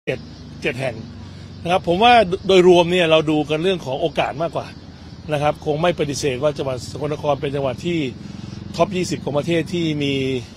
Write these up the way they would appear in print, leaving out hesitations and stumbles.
7แห่งนะครับผมว่าโดยรวมเนี่ยเราดูกันเรื่องของโอกาสมากกว่านะครับคงไม่ปฏิเสธว่าจังหวัดสกลนครเป็นจังหวัดที่ท็อป 20 ของประเทศที่มี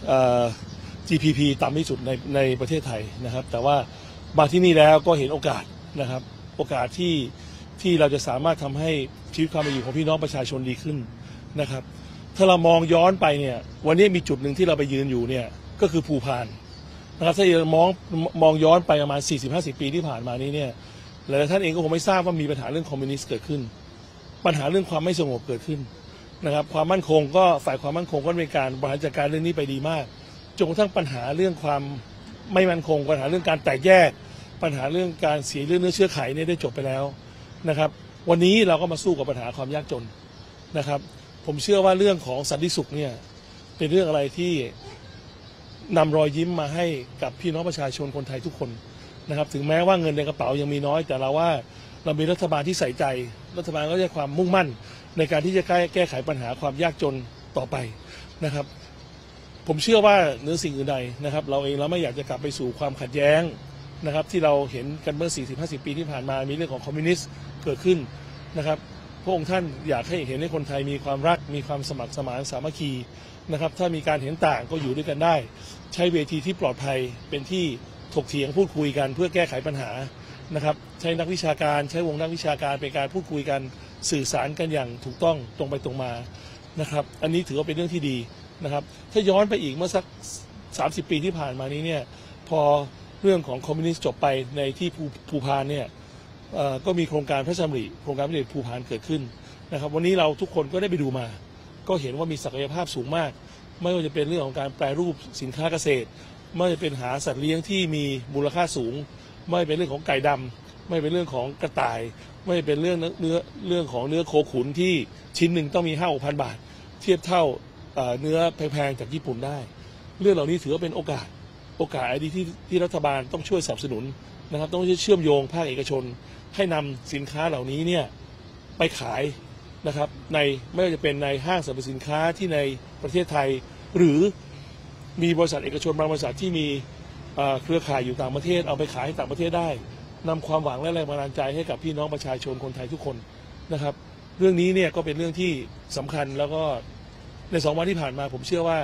GPP ต่ำที่สุดในประเทศไทยนะครับแต่ว่ามาที่นี่แล้วก็เห็นโอกาสนะครับโอกาสที่เราจะสามารถทำให้ชีวิตความเป็นอยู่ของพี่น้องประชาชนดีขึ้นนะครับถ้าเรามองย้อนไปเนี่ยวันนี้มีจุดหนึ่งที่เราไปยืนอยู่เนี่ยก็คือภูพานนะครับถ้าเรามองย้อนไปประมาณ 40-50 ปีที่ผ่านมานี้เนี่ยหลายท่านเองก็คงไม่ทราบว่ามีปัญหาเรื่องคอมมิวนิสต์เกิดขึ้นปัญหาเรื่องความไม่สงบเกิดขึ้นนะครับความมั่นคงก็ฝ่ายความมั่นคงก็เป็นการบริหารจัดการเรื่องนี้ไปดีมากจนกระทั่งปัญหาเรื่องความไม่มั่นคงปัญหาเรื่องการแตกแยกปัญหาเรื่องการเสียเนื้อเชื้อไขเนี่ยได้จบไปแล้วนะครับวันนี้เราก็มาสู้กับปัญหาความยากจนนะครับผมเชื่อว่าเรื่องของสันติสุขเนี่ยเป็นเรื่องอะไรที่นำรอยยิ้มมาให้กับพี่น้องประชาชนคนไทยทุกคนนะครับถึงแม้ว่าเงินในกระเป๋ายังมีน้อยแต่เราว่าเรามีรัฐบาลที่ใส่ใจรัฐบาลก็จะความมุ่งมั่นในการที่จะแก้ไขปัญหาความยากจนต่อไปนะครับผมเชื่อว่าเนื้อสิ่งอื่นใดนะครับเราไม่อยากจะกลับไปสู่ความขัดแย้งนะครับที่เราเห็นกันเมื่อ 40-50 ปีที่ผ่านมามีเรื่องของคอมมิวนิสต์เกิดขึ้นนะครับพระองค์ท่านอยากให้เห็นให้คนไทยมีความรักมีความสมัครสมานสามัคคีนะครับถ้ามีการเห็นต่างก็อยู่ด้วยกันได้ใช้เวทีที่ปลอดภัยเป็นที่ถกเถียงพูดคุยกันเพื่อแก้ไขปัญหานะครับใช้นักวิชาการใช้วงนักวิชาการเป็นการพูดคุยกันสื่อสารกันอย่างถูกต้องตรงไปตรงมานะครับอันนี้ถือว่าเป็นเรื่องที่ดีนะครับถ้าย้อนไปอีกเมื่อสัก30 ปีที่ผ่านมานี้เนี่ยพอเรื่องของคอมมิวนิสต์จบไปในที่ภูพานเนี่ยก็มีโครงการพระราชดำริโครงการพระราชดำริภูพานเกิดขึ้นนะครับวันนี้เราทุกคนก็ได้ไปดูมาก็เห็นว่ามีศักยภาพสูงมากไม่ว่าจะเป็นเรื่องของการแปรรูปสินค้าเกษตรไม่ว่าจะเป็นหาสัตว์เลี้ยงที่มีมูลค่าสูงไม่เป็นเรื่องของไก่ดำไม่เป็นเรื่องของกระต่ายไม่เป็นเรื่องของเนื้อโคขุนที่ชิ้นหนึ่งต้องมี 5-6,000 บาทเทียบเท่าเนื้อแพงๆจากญี่ปุ่นได้เรื่องเหล่านี้ถือว่าเป็นโอกาสที่รัฐบาลต้องช่วยสนับสนุนนะครับต้องเชื่อมโยงภาคเอกชนให้นำสินค้าเหล่านี้เนี่ยไปขายนะครับในไม่ว่าจะเป็นในห้างสรรพสินค้าที่ในประเทศไทยหรือมีบริษัทเอกชนบางบริษัทที่มีเครือข่ายอยู่ต่างประเทศเอาไปขายให้ต่างประเทศได้นำความหวังและแรงบันดาลใจให้กับพี่น้องประชาชนคนไทยทุกคนนะครับเรื่องนี้เนี่ยก็เป็นเรื่องที่สำคัญแล้วก็ใน2 วันที่ผ่านมาผมเชื่อว่า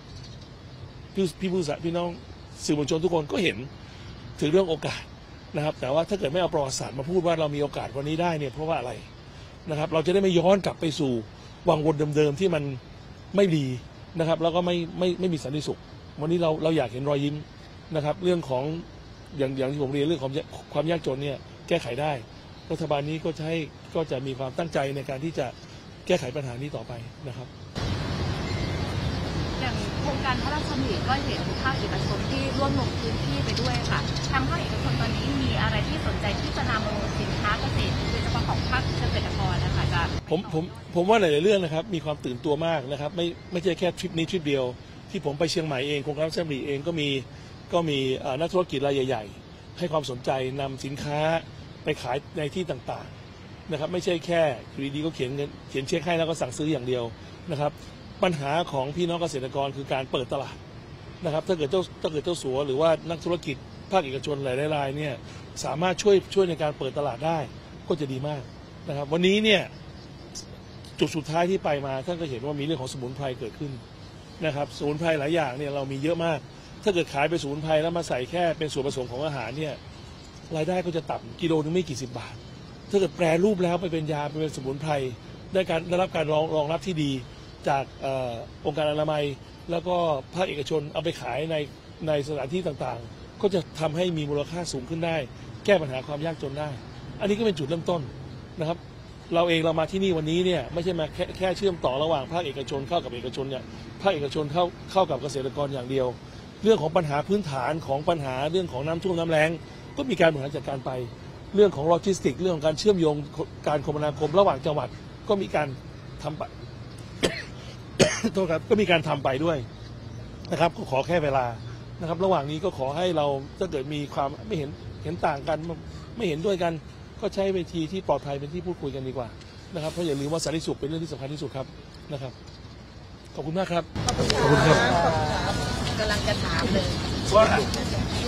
พี่น้องสื่อมวลชนทุกคนก็เห็นถึงเรื่องโอกาสนะครับแต่ว่าถ้าเกิดไม่เอาประวัติศาสตร์มาพูดว่าเรามีโอกาสวันนี้ได้เนี่ยเพราะว่าอะไรนะครับเราจะได้ไม่ย้อนกลับไปสู่วังวนเดิมๆที่มันไม่ดีนะครับแล้วก็ไม่มีสันติสุขวันนี้เราอยากเห็นรอยยิ้มนะครับเรื่องของอย่างที่ผมเรียนเรื่องของความยากจนเนี่ยแก้ไขได้รัฐบาลนี้ก็จะมีความตั้งใจในการที่จะแก้ไขปัญหานี้ต่อไปนะครับอย่างโครงการพระราชดำริก็เห็นภาคเอกชนที่ร่วมลงพื้นที่ไปด้วยค่ะทางภาคเอกชนตอนนี้มีอะไรที่สนใจที่จะนำลงสินค้าเกษตรโดยเฉพาะของภาคเกษตรกรนะคะจะผมว่าหลายๆเรื่องนะครับมีความตื่นตัวมากนะครับไม่ใช่แค่ทริปนี้ทริปเดียวที่ผมไปเชียงใหม่เองโครงการพระราชดำริเองก็มีนักธุรกิจรายใหญ่ๆให้ความสนใจนำสินค้าไปขายในที่ต่างๆนะครับไม่ใช่แค่อยู่ดีๆก็เขียนเช็คให้แล้วก็สั่งซื้ออย่างเดียวนะครับปัญหาของพี่น้องเกษตรกรคือการเปิดตลาดนะครับถ้าเกิดเจ้าสัวหรือว่านักธุรกิจภาคเอกชนหลายรายเนี่ยสามารถช่วยในการเปิดตลาดได้ก็จะดีมากนะครับวันนี้เนี่ยจุดสุดท้ายที่ไปมาท่านก็เห็นว่ามีเรื่องของสมุนไพรเกิดขึ้นนะครับสมุนไพรหลายอย่างเนี่ยเรามีเยอะมากถ้าเกิดขายไปสมุนไพรแล้วมาใส่แค่เป็นส่วนผสมของอาหารเนี่ยรายได้ก็จะต่ำกิโลนึงไม่กี่สิบบาทถ้าเกิดแปรรูปแล้วไปเป็นยาไปเป็นสมุนไพรได้รับการรองรับที่ดีจากองค์การอนามัยแล้วก็ภาคเอกชนเอาไปขายในสถานที่ต่างๆก็จะทำให้มีมูลค่าสูงขึ้นได้แก้ปัญหาความยากจนได้อันนี้ก็เป็นจุดเริ่มต้นนะครับเรามาที่นี่วันนี้เนี่ยไม่ใช่มาแค่เชื่อมต่อระหว่างภาคเอกชนเข้ากับเอกชนเนี่ยภาคเอกชนเข้ากับเกษตรกรอย่างเดียวเรื่องของปัญหาพื้นฐานของปัญหาเรื่องของน้ำท่วมน้ำแล้งก็มีการบริหารจัดการไปเรื่องของโลจิสติกเรื่องของการเชื่อมโยงการคมนาคมระหว่างจังหวัดก็มีการทำไปโทษครับก็มีการทำไปด้วยนะครับก็ขอแค่เวลานะครับระหว่างนี้ก็ขอให้เราถ้าเกิดมีความไม่เห็นต่างกันไม่เห็นด้วยกันก็ใช้เวทีที่ปลอดภัยเป็นที่พูดคุยกันดีกว่านะครับเพราะอย่าลืมว่าสันติสุขเป็นเรื่องที่สำคัญที่สุดครับนะครับขอบคุณมากครับขอบคุณครับกำลังจะถามเลยว่า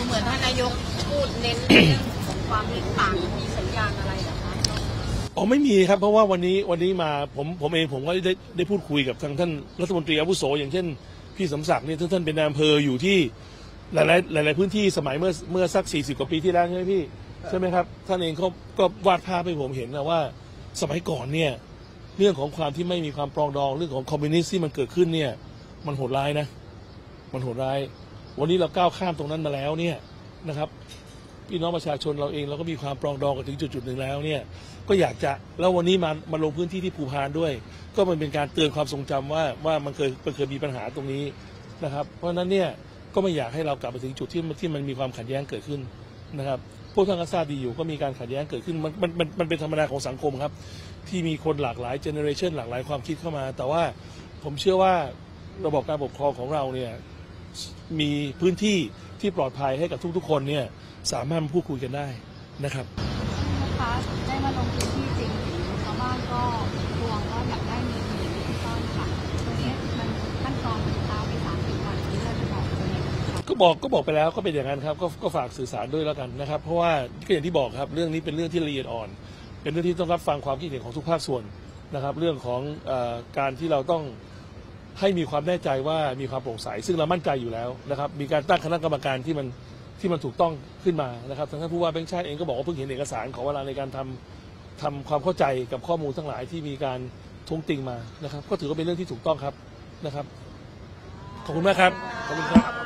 เหมือนท่านนายกพูดเน้นเรื่องของความเห็นต่างมีสัญญาณอะไรเหรอคะอ๋อไม่มีครับเพราะว่าวันนี้มาผมเองผมก็ได้พูดคุยกับทางท่านรัฐมนตรีอาวุโสอย่างเช่นพี่สมศักดิ์เนี่ยท่านเป็นนายอำเภออยู่ที่หลายพื้นที่สมัยเมื่อสัก40 กว่าปีที่แล้วใช่ไหมพี่ใช่ไหมครับท่านเองก็วาดภาพให้ผมเห็นนะว่าสมัยก่อนเนี่ยเรื่องของความที่ไม่มีความปรองดองเรื่องของคอมมิวนิสต์ที่มันเกิดขึ้นเนี่ยมันโหดร้ายนะมันโหดร้ายวันนี้เราก้าวข้ามตรงนั้นมาแล้วเนี่ยนะครับพี่น้องประชาชนเราเองเราก็มีความปรองดองกันถึงจุดหนึ่งแล้วเนี่ยก็อยากจะแล้ววันนี้มาลงพื้นที่ที่ภูพานด้วยก็มันเป็นการเตือนความทรงจำว่ามันเคยมีปัญหาตรงนี้นะครับเพราะฉะนั้นเนี่ยก็ไม่อยากให้เรากลับไปถึงจุดที่มันมีความขัดแย้งเกิดขึ้นนะครับพวกท่านก็ทราบดีอยู่ก็มีการขัดแย้งเกิดขึ้นมันเป็นธรรมดาของสังคมครับที่มีคนหลากหลายเจเนอเรชันหลากหลายความคิดเข้ามาแต่ว่าผมเชื่อว่าระบบการปกครองของเราเนี่ยมีพื้นที่ที่ปลอดภัยให้กับทุกๆคนเนี่ยสามารถพูดคุยกันได้นะครับนะคะได้มาลงพื้นที่จริงชาวบ้านก็ทวงว่าอยากได้เงินที่ซ่อนค่ะตรงนี้มันขั้นตอนมันช้าไป30 วันที่เราจะบอกตรงนี้ก็บอกไปแล้วก็เป็นอย่างนั้นครับก็ฝากสื่อสารด้วยแล้วกันนะครับเพราะว่าก็อย่างที่บอกครับเรื่องนี้เป็นเรื่องที่ละเอียดอ่อนเป็นเรื่องที่ต้องรับฟังความคิดเห็นของทุกภาคส่วนนะครับเรื่องของการที่เราต้องให้มีความแน่ใจว่ามีความโปร่งใสซึ่งเรามั่นใจอยู่แล้วนะครับมีการตั้งคณะกรรมการที่มันถูกต้องขึ้นมานะครับท่านผู้ว่าแบงค์ชาติเองก็บอกว่าเพิ่งเห็นเอกสารขอเวลาในการทำความเข้าใจกับข้อมูลทั้งหลายที่มีการท้วงติงมานะครับก็ถือว่าเป็นเรื่องที่ถูกต้องครับนะครับขอบคุณมากครับขอบคุณครับ